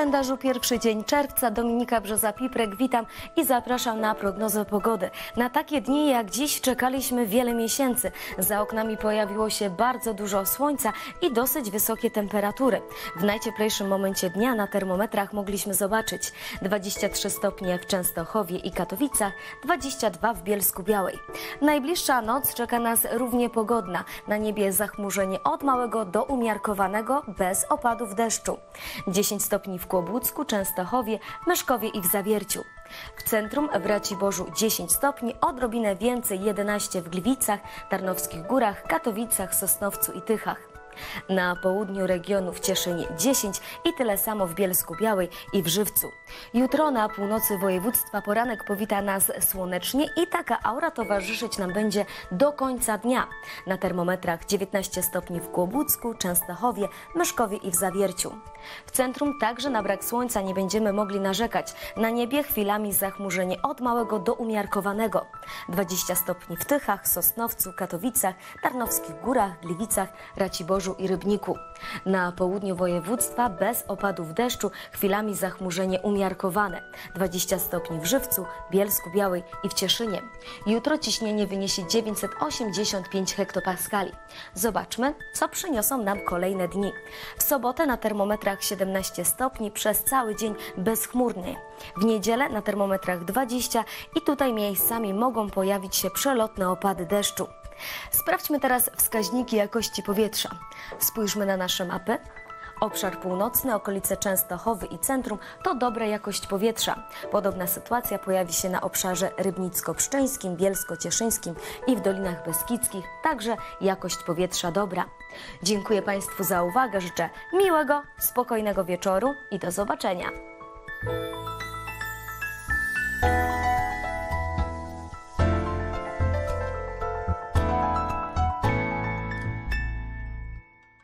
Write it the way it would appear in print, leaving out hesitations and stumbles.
kalendarzu pierwszy dzień czerwca. Dominika Brzoza-Piprek, witam i zapraszam na prognozę pogody. Na takie dni jak dziś czekaliśmy wiele miesięcy. Za oknami pojawiło się bardzo dużo słońca i dosyć wysokie temperatury. W najcieplejszym momencie dnia na termometrach mogliśmy zobaczyć 23 stopnie w Częstochowie i Katowicach, 22 w Bielsku-Białej. Najbliższa noc czeka nas równie pogodna. Na niebie zachmurzenie od małego do umiarkowanego, bez opadów deszczu. 10 stopni w Kłobucku, Częstochowie, Myszkowie i w Zawierciu. W centrum w Raciborzu 10 stopni, odrobinę więcej 11 w Gliwicach, Tarnowskich Górach, Katowicach, Sosnowcu i Tychach. Na południu regionu w Cieszynie 10 i tyle samo w Bielsku-Białej i w Żywcu. Jutro na północy województwa poranek powita nas słonecznie i taka aura towarzyszyć nam będzie do końca dnia. Na termometrach 19 stopni w Kłobucku, Częstochowie, Myszkowie i w Zawierciu. W centrum także na brak słońca nie będziemy mogli narzekać. Na niebie chwilami zachmurzenie od małego do umiarkowanego. 20 stopni w Tychach, Sosnowcu, Katowicach, Tarnowskich Górach, Gliwicach, Raciborzu i Rybniku. Na południu województwa bez opadów deszczu, chwilami zachmurzenie umiarkowane. 20 stopni w Żywcu, Bielsku-Białej i w Cieszynie. Jutro ciśnienie wyniesie 985 hektopaskali. Zobaczmy, co przyniosą nam kolejne dni. W sobotę na termometrach 17 stopni, przez cały dzień bezchmurnie. W niedzielę na termometrach 20 i tutaj miejscami mogą pojawić się przelotne opady deszczu. Sprawdźmy teraz wskaźniki jakości powietrza. Spójrzmy na nasze mapy. Obszar północny, okolice Częstochowy i centrum to dobra jakość powietrza. Podobna sytuacja pojawi się na obszarze rybnicko-pszczyńskim, bielsko-cieszyńskim i w Dolinach Beskidzkich. Także jakość powietrza dobra. Dziękuję Państwu za uwagę. Życzę miłego, spokojnego wieczoru i do zobaczenia.